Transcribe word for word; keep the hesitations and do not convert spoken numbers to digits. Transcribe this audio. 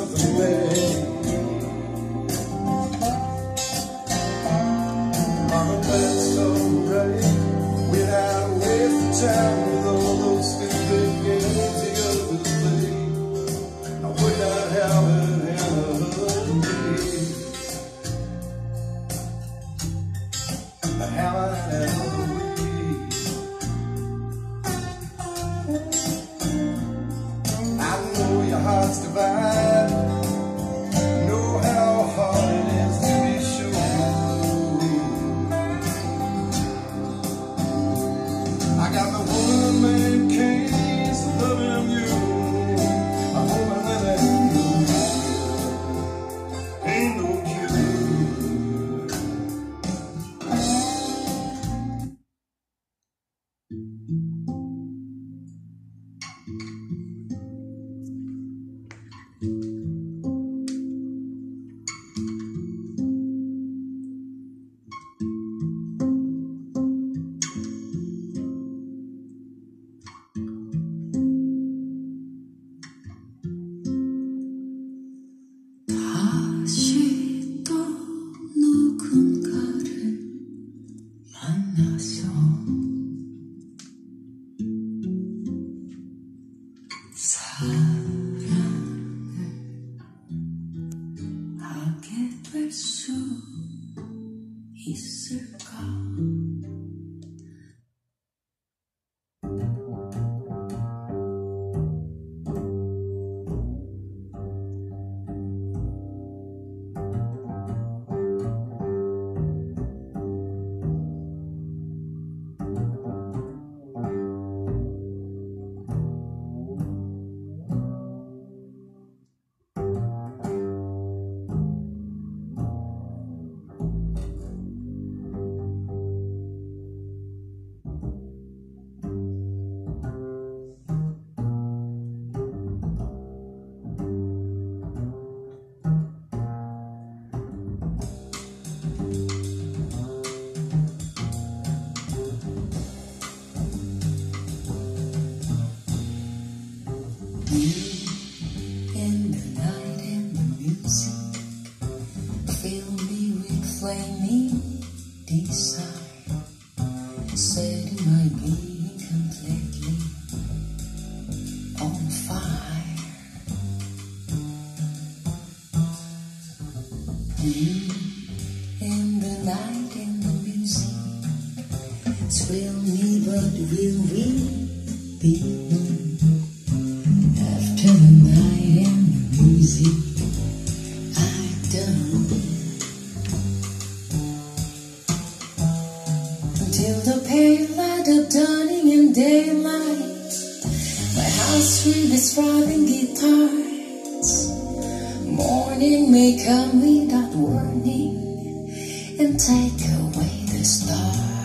the way. Mama, that's so right. Went out west of town with all those stupid games the others play. I would not have it any other way. But how I ever I know your heart's divided. Know how hard it is to be sure. I got the one-man case of loving you. I'm hoping that ain't no cure. Ain't no cure. 다시 또 누군가를 만나서 사랑을 하게 될 수 있을까? In the night and the music, fill me with flaming desire, setting my being completely on fire. You in the night and the music, thrill me, but will we be known? After the night and the music, I don't. Until the pale light of dawning and daylight, my house with its throbbing guitars. Morning may come without warning and take away the stars.